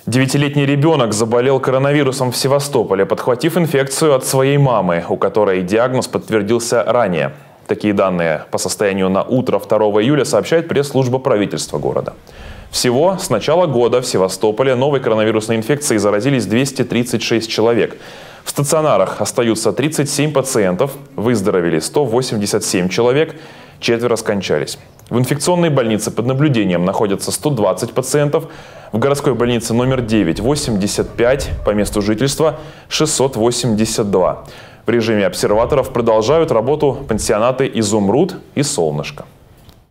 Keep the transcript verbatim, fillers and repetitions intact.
Девятилетний ребенок заболел коронавирусом в Севастополе, подхватив инфекцию от своей мамы, у которой диагноз подтвердился ранее. Такие данные по состоянию на утро второго июля сообщает пресс-служба правительства города. Всего с начала года в Севастополе новой коронавирусной инфекцией заразились двести тридцать шесть человек. В стационарах остаются тридцать семь пациентов, выздоровели сто восемьдесят семь человек, четверо скончались. В инфекционной больнице под наблюдением находятся сто двадцать пациентов, в городской больнице номер девять – восемьдесят пять, по месту жительства – шестьсот восемьдесят два. В режиме обсерваторов продолжают работу пансионаты «Изумруд» и «Солнышко».